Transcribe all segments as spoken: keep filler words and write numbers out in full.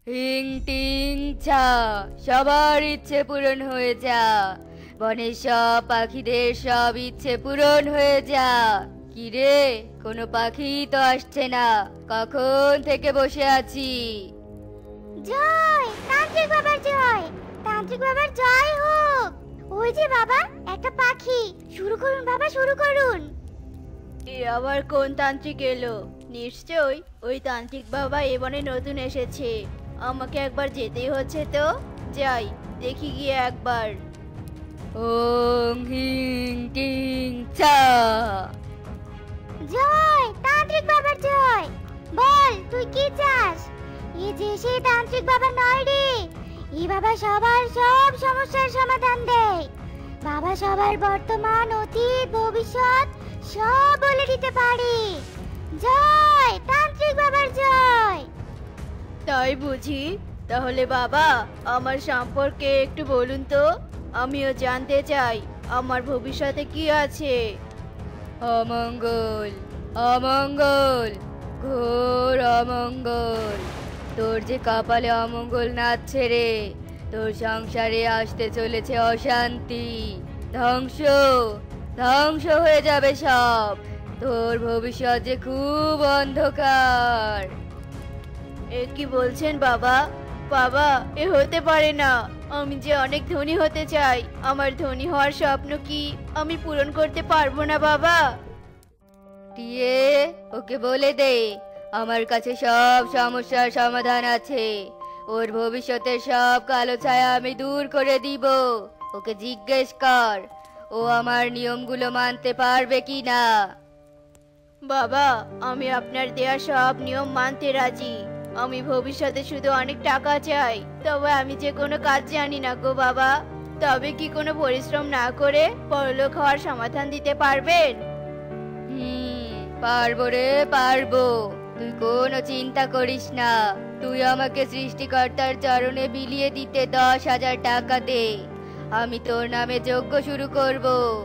হিং টিং ছা, সবার ইচ্ছে পূরণ হয়ে যা। বনের সব পাখিদের সব ইচ্ছে পূরণ হয়ে যা। কিরে, কোনো পাখি তো আসছে না, কখন থেকে বসে আছি। জয় তান্ত্রিক বাবার জয়, তান্ত্রিক বাবার জয় হোক। ওই যে বাবা, একটা পাখি। শুরু করুন বাবা, শুরু করুন। এ আবার কোন তান্ত্রিক এলো? নিশ্চয়ই ওই তান্ত্রিক বাবা এ বনে নতুন এসেছে। আমাকে একবার যেতেই হচ্ছে, তো যাই, দেখি গিয়ে একবার। ওং হিং টিং চা। জয় তান্ত্রিক বাবার জয়। বল তুই কি চাস? এ যে সেই তান্ত্রিক বাবা নয় রে, এই বাবা সবার সব সমস্যার সমাধান দেয়। বাবা সবার বর্তমান, অতীত, ভবিষ্যৎ সব বলে দিতে পারে। জয় তান্ত্রিক বাবার জয়। তাই বুঝি? তাহলে বাবা, আমার সম্পর্কে একটু বলুন তো, আমিও জানতে চাই আমার ভবিষ্যতে কি আছে। অমঙ্গল, অমঙ্গল, ঘোর অমঙ্গল। তোর যে কপালে অমঙ্গল নাচছে রে। তোর সংসারে আসতে চলেছে অশান্তি, ধ্বংস, ধ্বংস হয়ে যাবে সব। তোর ভবিষ্যৎ যে খুব অন্ধকার। এ কি বলছেন বাবা? বাবা, এ হতে পারে না। আমি যে অনেক ধনী হতে চাই, আমার ধনী হওয়ার স্বপ্ন কি আমি পূরণ করতে পারবো না বাবা? টিয়ে, ওকে বলে দে আমার কাছে সব সমস্যার সমাধান আছে। ওর ভবিষ্যতের সব কালো ছায়া আমি দূর করে দিব। ওকে জিজ্ঞেস কর ও আমার নিয়মগুলো মানতে পারবে কি না। বাবা, আমি আপনার দেয়া সব নিয়ম মানতে রাজি। আমি ভবিষ্যতে শুধু অনেক টাকা চাই। তবে আমি যে কোনো কাজ জানি না গো বাবা। তবে কি কোনো পরিশ্রম না করে বড়লোক হওয়ার সমাধান দিতে পারবেন? হুম, পারবো রে, পারবো। তুই কোনো চিন্তা করিস না। তুই আমাকে সৃষ্টিকর্তার চরণে বিলিয়ে দিতে দশ হাজার টাকা দে, আমি তোর নামে যজ্ঞ শুরু করব।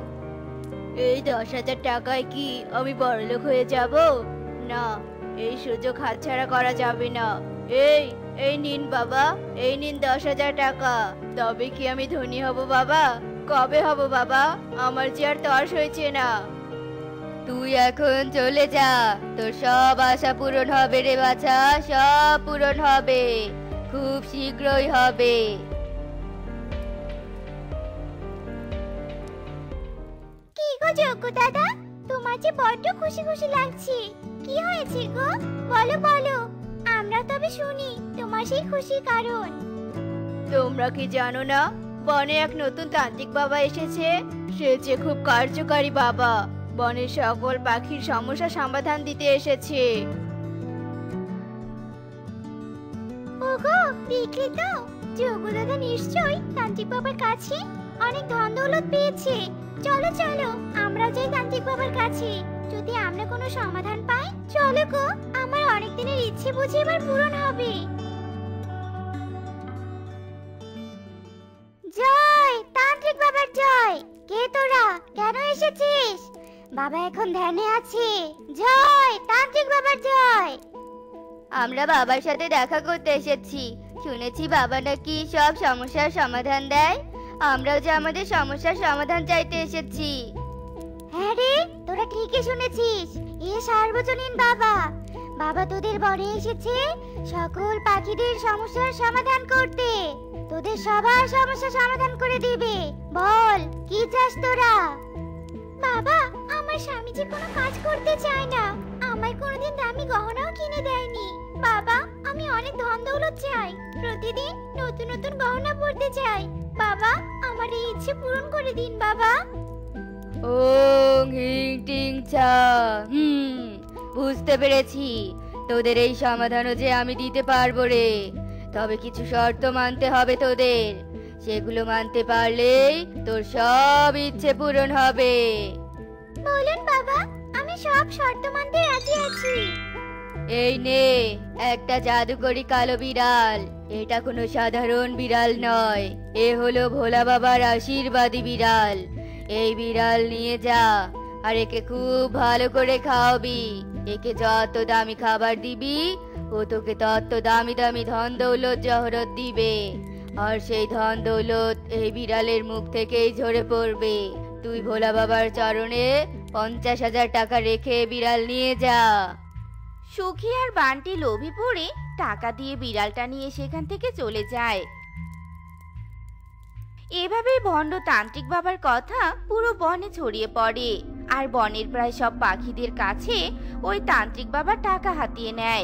এই দশ হাজার টাকায় কি আমি বড়লোক হয়ে যাব? না, এই সুযোগ হাতছাড়া করা যাবে না। এই এই নিন বাবা, এই নিন দশ হাজার টাকা। তবে কি আমি ধনী হব বাবা? কবে হব বাবা? আমার যে আর তর্স হয়েছে না। তুই এখন চলে যা, তোর সব আশা পূরণ হবে রে বাছা, সব পূরণ হবে, খুব শীঘ্রই হবে। কি গো যোগ্য দাদা, তোমার যে বড্ড খুশি খুশি লাগছে। কি হয়েছে গো, বলো বলো, আমরা তবে শুনি তোমার সেই খুশির কারণ। তোমরা কি জানো না, বনে এক নতুন তান্ত্রিক বাবা এসেছে। সে যে খুব কার্যকারী বাবা। বনের সকল পাখির সমস্যা সমাধান দিতে এসেছে। ওগো, দেখলে তো, যোগ্য দাদা নিশ্চয়ই তান্ত্রিক বাবার কাছে অনেক ধন দৌলত পেয়েছে। চলো চলো, আমরা যাই তান্ত্রিক বাবার কাছে। যদি আমরা কোনো সমাধান পাই, চলো গো, আমার অনেক দিনের ইচ্ছে বুঝি এবার পূরণ হবে। জয় তান্ত্রিক বাবার জয়। কে তোরা, কেন এসেছিস? বাবা এখন ধ্যানে আছে। জয় তান্ত্রিক বাবার জয়। আমরা বাবার সাথে দেখা করতে এসেছি। শুনেছি বাবা নাকি সব সমস্যার সমাধান দেয়। আমরাও যে আমাদের সমস্যার সমাধান চাইতে এসেছি। হ্যাঁ রে, তোরা ঠিকই শুনেছিস। এ সার্বজনীন বাবা। বাবা তোদের বনে এসেছে সকল পাখিদের সমস্যার সমাধান করতে। তোদের সবার সমস্যা সমাধান করে দিবে। বল কি চাস তোরা? বাবা, আমার স্বামী যে কোনো কাজ করতে চায় না, আমায় কোনোদিন দামি গহনাও কিনে দেয়নি। বাবা, আমি অনেক ধন দৌলত চাই, প্রতিদিন নতুন নতুন গহনা পরতে চাই। বাবা, আমার এই ইচ্ছে পূরণ করে দিন বাবা। ওং হিং টিং ছা। হুম, বুঝতে পেরেছি। তোদের এই সমাধানও যে আমি দিতে পারবো রে। তবে কিছু শর্ত মানতে হবে তোদের। সেগুলো মানতে পারলেই তোর সব ইচ্ছে পূরণ হবে। বলুন বাবা, আমি সব শর্ত মানতে রাজি আছি। এই নে একটা জাদুকরি কালো বিড়াল। এটা কোনো সাধারণ বিড়াল নয়, এ হলো ভোলা বাবার আশীর্বাদী বিড়াল। এই বিড়াল নিয়ে যা, আর একে খুব ভালো করে খাওয়াবি। একে যত দামি খাবার দিবি ও তোকে তত দামি দামি ধন দৌলত জহরত দিবে, আর সেই ধন দৌলত এই বিড়ালের মুখ থেকেই ঝরে পড়বে। তুই ভোলা বাবার চরণে পঞ্চাশ হাজার টাকা রেখে বিড়াল নিয়ে যা। সুখী আর বান্টি লোভে পড়ে টাকা দিয়ে বিড়ালটা নিয়ে সেখান থেকে চলে যায়। এভাবেই ভণ্ড তান্ত্রিক বাবার কথা পুরো বনে ছড়িয়ে পড়ে, আর বনের প্রায় সব পাখিদের কাছে ওই তান্ত্রিক বাবা টাকা হাতিয়ে নেয়।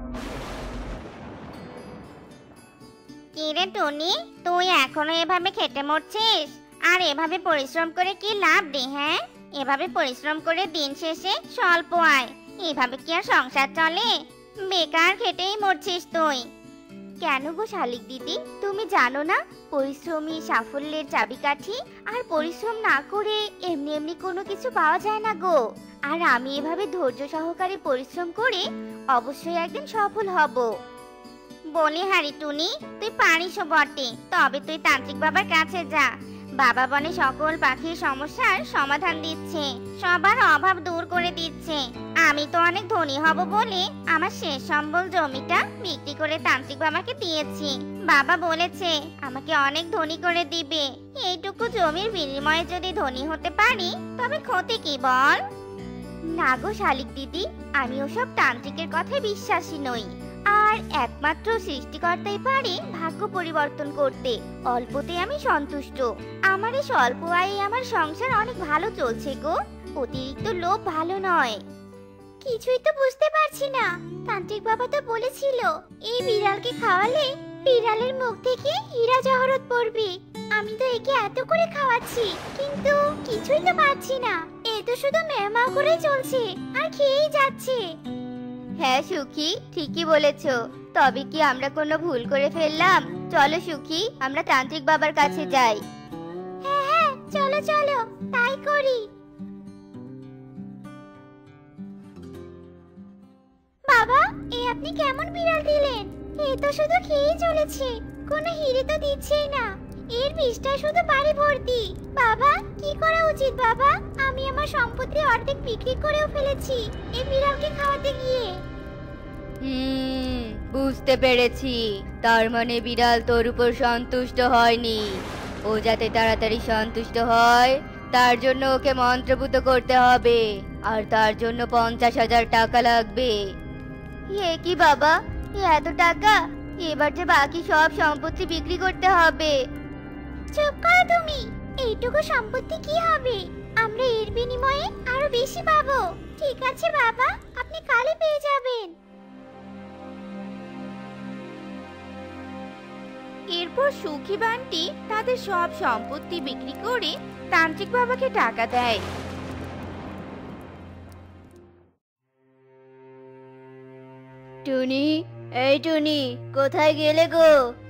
কি রে টুনি, তুই এখনো এভাবে খেটে মরছিস? আর এভাবে পরিশ্রম করে কি লাভ রে? হ্যাঁ, এভাবে পরিশ্রম করে দিন শেষে স্বল্প আয়, এভাবে কি আর সংসার চলে? বেকার খেটেই মরছিস তুই। কেন গো শালিক দিদি, তুমি জানো না পরিশ্রমী সাফল্যের চাবিকাঠি? আর পরিশ্রম না করে এমনি এমনি কোনো কিছু পাওয়া যায় না গো। আর আমি এভাবে ধৈর্য সহকারে পরিশ্রম করে অবশ্যই একদিন সফল হব। বলি হারি টুনি, তুই পারিসও বটে, তবে তুই তান্ত্রিক বাবার কাছে যা। বাবা বনে সকল পাখির সমস্যার সমাধান দিচ্ছে, সবার অভাব দূর করে দিচ্ছে। আমি তো অনেক ধনী হব বলে আমার শেষ সম্বল জমিটা বিক্রি করে তান্ত্রিক বাবাকে দিয়েছি। বাবা বলেছে আমাকে অনেক ধনী করে দিবে। এইটুকু জমির বিনিময়ে যদি ধনী হতে পারি তবে ক্ষতি কি বল? না গো শালিক দিদি, আমি ওসব তান্ত্রিকের কথায় বিশ্বাসী নই। আর একমাত্র সৃষ্টিকর্তাই পারে ভাগ্য পরিবর্তন করতে। অল্পতে আমি সন্তুষ্ট। আমার এই স্বল্প আয়ে আমার সংসার অনেক ভালো চলছে গো। অতিরিক্ত লোভ ভালো নয়। কিছুই তো বুঝতে পারছি না। তান্ত্রিক বাবা তো বলেছিল এই বিড়ালকে খাওয়ালে বিড়ালের মুখ থেকে হীরা জহরত পড়বে। আমি তো একে এত করে খাওয়াচ্ছি, কিন্তু কিছুই তো পাচ্ছি না। এ তো শুধু মেহমাও করে চলছে আর খেয়েই যাচ্ছে। হ্যাঁ সুখী, ঠিকই বলেছো। তবে কি আমরা কোনো ভুল করে ফেললাম? চলো সুখী, আমরা তান্ত্রিক বাবার কাছে যাই। হ্যাঁ হ্যাঁ, চলো চলো, তাই করি। বাবা, এ আপনি কেমন বিড়াল দিলেন? এ তো শুধু খেয়েই চলেছে, কোনো হিরে তো দিচ্ছেই না। এর বিষটা শুধু বাড়ি ভর্তি। বাবা, কি করা উচিত বাবা? আমি আমার সম্পত্তি অর্ধেক বিক্রি করেও ফেলেছি এই বিড়ালকে খাওয়াতে গিয়ে। হুম, বুঝতে পেরেছি। তার মানে বিড়াল তোর উপর সন্তুষ্ট হয়নি। ও যাতে তাড়াতাড়ি সন্তুষ্ট হয় তার জন্য ওকে মন্ত্রপুত করতে হবে, আর তার জন্য পঞ্চাশ হাজার টাকা লাগবে। এ কি বাবা, এত টাকা? এবার যে বাকি সব সম্পত্তি বিক্রি করতে হবে। চুপ করো তুমি। এইটুকু সম্পত্তি কি হবে? আমরা এর বিনিময়ে আরো বেশি পাবো। ঠিক আছে বাবা, আপনি কালই পেয়ে যাবেন। এরপর সুখী বান্টি তাদের সব সম্পত্তি বিক্রি করে তান্ত্রিক বাবাকে টাকা দেয়। টুনি, এই টুনি, কোথায় গেলে গো?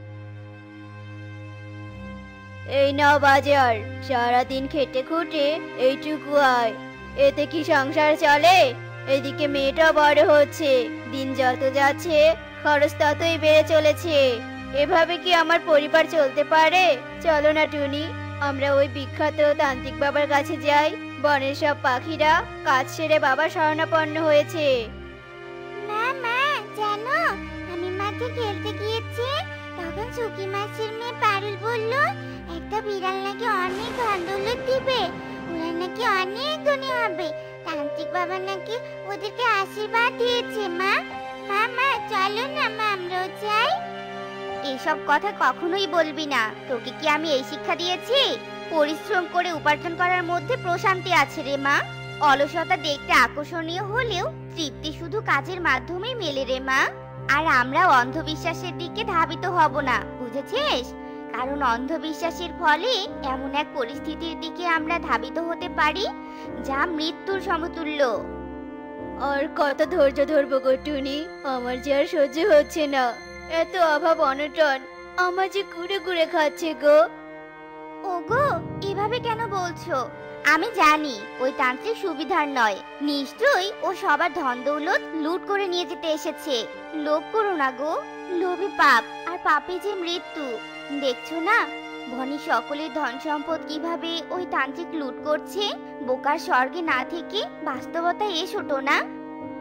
এই নাও বাজার। সারাদিন খেটে খুঁটে এইটুকু আয়, এতে কি সংসার চলে? এদিকে মেয়েটা বড় হচ্ছে, দিন যত যাচ্ছে খরচ ততই বেড়ে চলেছে। এভাবে কি আমার পরিবার চলতে পারে? চলো না টুনি, আমরা ওই বিখ্যাত তান্ত্রিক বাবার কাছে যাই। বনের সব পাখিরা কাজ সেরে বাবা শরণাপন্ন হয়েছে। মা মা, জানো আমি মাঠে খেলতে গিয়েছি, তখন সুখী মাসির মেয়ে পারুল বলল একটা বিড়াল নাকি অনেক ধন দৌলত দিবে, ওরা নাকি অনেক ধনী হবে। তান্ত্রিক বাবা নাকি ওদেরকে আশীর্বাদ দিয়েছে। মা মা মা, চলো না মা, আমরাও যাই। এসব কথা কখনোই বলবি না। তোকে কি আমি এই শিক্ষা দিয়েছি? পরিশ্রম করে উপার্জন করার মধ্যে প্রশান্তি আছে রে মা। অলসতা দেখতে আকর্ষণীয় হলেও তৃপ্তি শুধু কাজের মাধ্যমেই মেলে রে মা। আর আমরা অন্ধবিশ্বাসের দিকে ধাবিত হব না, বুঝেছিস? কারণ অন্ধবিশ্বাসের ফলে এমন এক পরিস্থিতির দিকে আমরা ধাবিত হতে পারি যা মৃত্যুর সমতুল্য। আর কত ধৈর্য ধরবো গো টুনি, আমার যে আর সহ্য হচ্ছে না। এত অভাব অনটন আমার যে কুড়ে কুড়ে খাচ্ছে গো। ওগো, এভাবে কেন বলছো? আমি জানি ওই তান্ত্রিক সুবিধার নয়, নিশ্চয়ই ও সবার ধন দৌলত লুট করে নিয়ে যেতে এসেছে। লোভ করো না গো, লোভে পাপ, আর পাপে যে মৃত্যু। দেখছো না বনি সকলের ধন সম্পদ কিভাবে ওই তান্ত্রিক লুট করছে। বোকার স্বর্গে না থেকে বাস্তবতায় এসো তো না।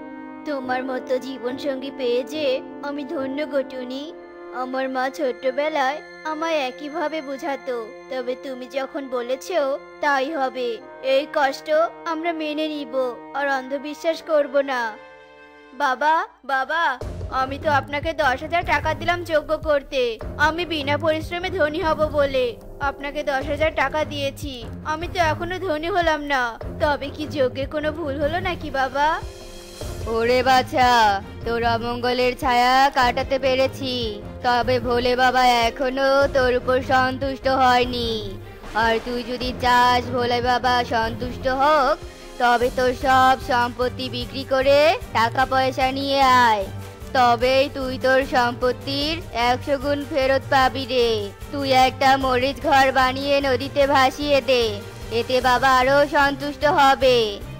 তোমার মতো জীবন সঙ্গী পেয়ে যে আমি ধন্য গো টুনি। আমার মা ছোট্টবেলায় আমায় একইভাবে বোঝাতো, তবে তুমি যখন বলেছো তাই হবে। এই কষ্ট আমরা মেনে নিব আর অন্ধবিশ্বাস করব না। বাবা বাবা, আমি তো আপনাকে দশ হাজার টাকা দিলাম যজ্ঞ করতে, আমি বিনা পরিশ্রমে ধনী হব বলে আপনাকে দশ হাজার টাকা দিয়েছি। আমি তো এখনো ধনী হলাম না, তবে কি যজ্ঞে কোনো ভুল হলো নাকি বাবা? ওরে বাছা, তোর অমঙ্গলের ছায়া কাটাতে পেরেছি, তবে ভোলে বাবা এখনো তোর উপর সন্তুষ্ট হয়নি। আর তুই যদি চাস ভোলে বাবা সন্তুষ্ট হোক, তবে তোর সব সম্পত্তি বিক্রি করে টাকা পয়সা নিয়ে আয়, তবেই তুই তোর সম্পত্তির একশো গুণ ফেরত পাবি রে। তুই একটা মরিচ ঘর বানিয়ে নদীতে ভাসিয়ে দে, এতে বাবা আরো সন্তুষ্ট হবে।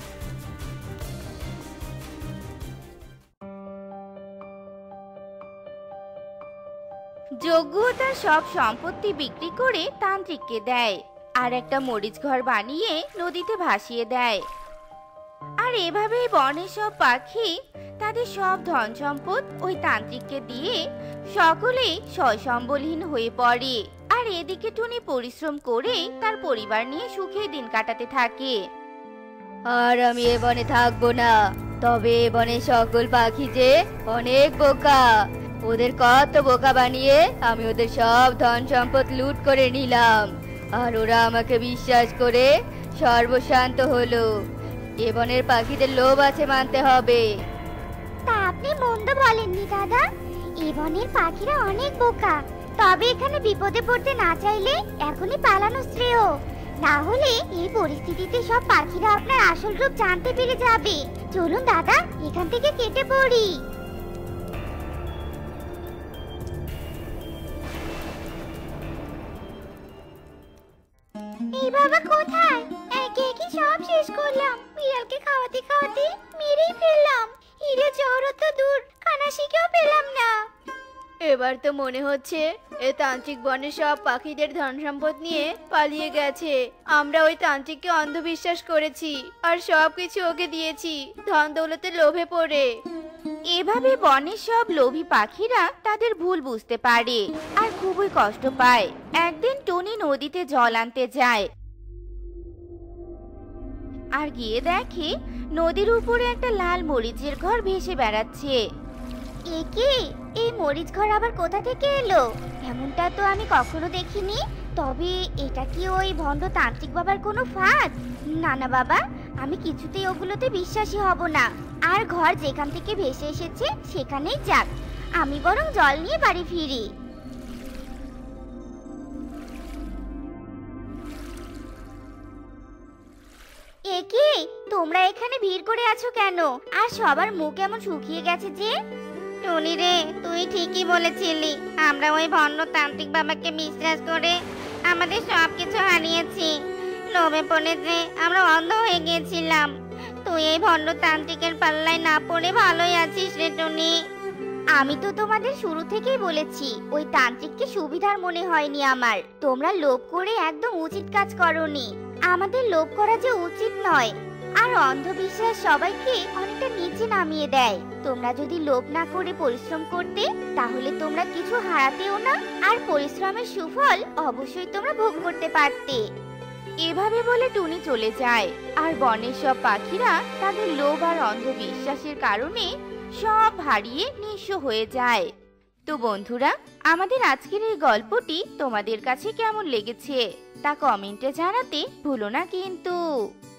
যজ্ঞ তার সব সম্পত্তি বিক্রি করে তান্ত্রিককে দেয় আর একটা মরিচ ঘর বানিয়ে নদীতে ভাসিয়ে দেয়। আর এভাবেই বনের সব পাখি তাদের সব ধন সম্পদ ওই তান্ত্রিককে দিয়ে সকলেই সয়সম্বলহীন হয়ে পড়ে। আর এদিকে টুনি পরিশ্রম করে তার পরিবার নিয়ে সুখে দিন কাটাতে থাকে। আর আমি এ বনে থাকবো না, তবে এ বনে সকল পাখি যে অনেক বোকা, ওদের কত বোকা বানিয়ে আমি ওদের সব ধন সম্পদ লুট করে নিলাম, আর ওরা আমাকে বিশ্বাস করে সর্বশান্ত হলো। এ বনের পাখিদের লোভ আছে মানতে হবে। তা আপনি মন্দ বলেননি দাদা, এই বনের পাখিরা অনেক বোকা, তবে এখানে বিপদে পড়তে না চাইলে এখনই পালানো শ্রেয়, না হলে এই পরিস্থিতিতে সব পাখিরা আপনার আসল রূপ জানতে পেরে যাবে। চলুন দাদা, এখান থেকে কেটে পড়ি। এই বাবা কোথায়? একে একে সব শেষ করলাম, বিড়ালকে খাওয়াতে খাওয়াতে মেরেই ফেললাম। হিরে জহরও তো দূর, কানাশিকেও পেলাম না। এবার তো মনে হচ্ছে এই তান্ত্রিক বনের সব পাখিদের ধন সম্পদ নিয়ে পালিয়ে গেছে। আমরা ওই তান্ত্রিককে অন্ধবিশ্বাস করেছি আর সবকিছু ওকে দিয়েছি ধন দৌলতের লোভে পড়ে। এভাবে বনের সব লোভী পাখিরা তাদের ভুল বুঝতে পারে আর খুবই কষ্ট পায়। একদিন টুনি নদীতে জল আনতে যায় আর গিয়ে দেখে নদীর উপরে একটা লাল মরিচের ঘর ভেসে বেড়াচ্ছে। এ কি? এই মরিচ ঘর আবার কোথা থেকে এলো? এমনটা তো আমি কখনো দেখিনি। তবে এটা কি ওই ভণ্ড তান্ত্রিক বাবার কোনো ফাঁদ? না না বাবা, আমি কিছুতেই ওগুলোতে বিশ্বাসী হব না। আর ঘর যেখান থেকে ভেসে এসেছে সেখানেই যাক, আমি বরং জল নিয়ে বাড়ি ফিরি। এ কি? তোমরা এখানে ভিড় করে আছো কেন? আর সবার মুখ কেমন শুকিয়ে গেছে যে? টনি রে, তুই ঠিকই বলেছিলি, আমরা ওই ভণ্ড তান্ত্রিক বাবাকে বিশ্বাস করে আমাদের সবকিছু হারিয়েছি। লোভে পড়ে যে আমরা অন্ধ হয়ে গিয়েছিলাম। তুই এই ভণ্ড তান্ত্রিকের পাল্লায় না পড়ে ভালোই আছিস রে টনি। আমি তো তোমাদের শুরু থেকেই বলেছি, ওই তান্ত্রিককে সুবিধার মনে হয়নি আমার। তোমরা লোভ করে একদম উচিত কাজ করোনি। আমাদের লোভ করা যে উচিত নয়, আর অন্ধবিশ্বাস সবাইকে অনেকটা নিচে নামিয়ে দেয়। তোমরা যদি লোভ না করে পরিশ্রম করতে, তাহলে তোমরা কিছু হারাতেও না, আর পরিশ্রমের সুফল অবশ্যই তোমরা ভোগ করতে পারতে। এভাবে বলে টুনি চলে যায় আর বনের সব পাখিরা তাদের লোভ আর অন্ধবিশ্বাসের কারণে সব হারিয়ে নিঃস্ব হয়ে যায়। তো বন্ধুরা, আমাদের আজকের এই গল্পটি তোমাদের কাছে কেমন লেগেছে তা কমেন্টে জানাতে ভুলো না কিন্তু।